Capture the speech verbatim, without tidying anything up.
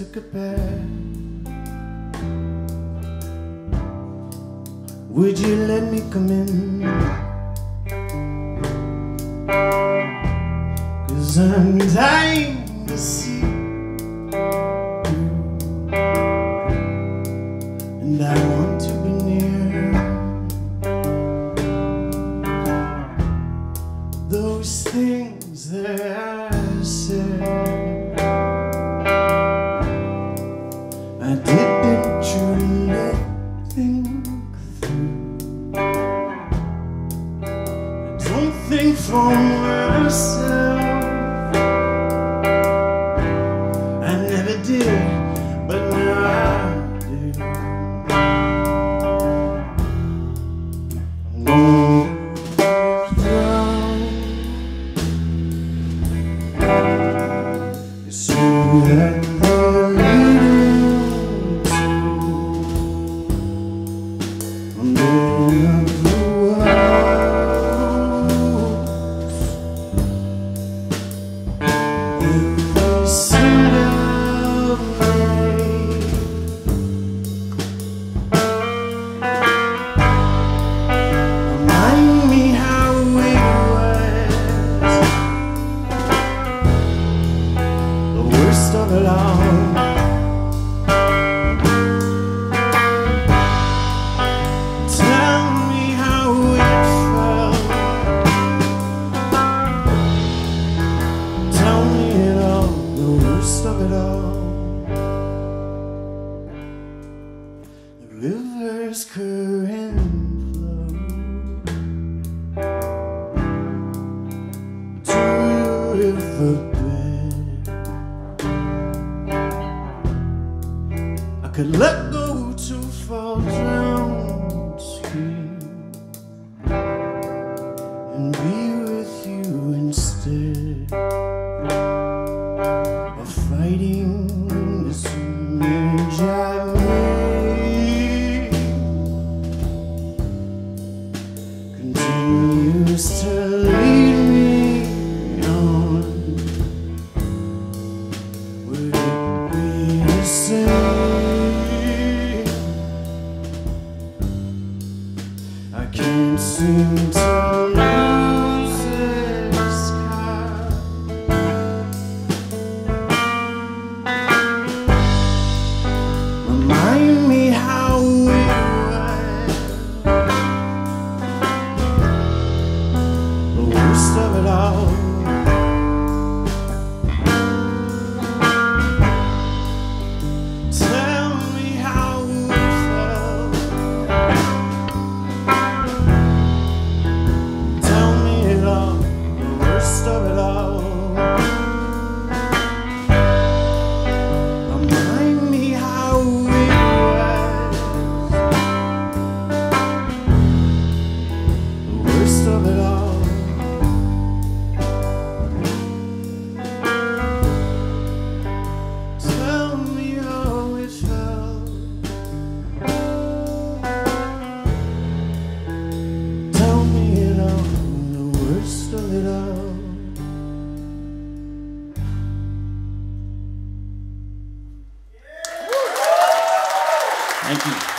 took a bath. Would you let me come in? 'Cause I'm dying to see you, and I want to be near those things that I said. I didn't truly think through. I don't think for myself. I never did, but now I do. I'm going down. It's true that they're leading to I'm building up the walls. Every single day. Remind me how it was, the worst of it all. Tell me how it felt. Tell me it all, the worst of it all. The river's current flow to the riverbed. I could let go to fall downstream and be with you instead of fighting this image I made. Continues to lead me on. Would it be the same? I can't seem to lose this car. Remind me how it was, the worst of it all. Tell me how it felt. Tell me it all, the worst of it all. Remind me how it was, the worst of it all. Tell me how it felt. Tell me it all, the worst of it all. Thank you.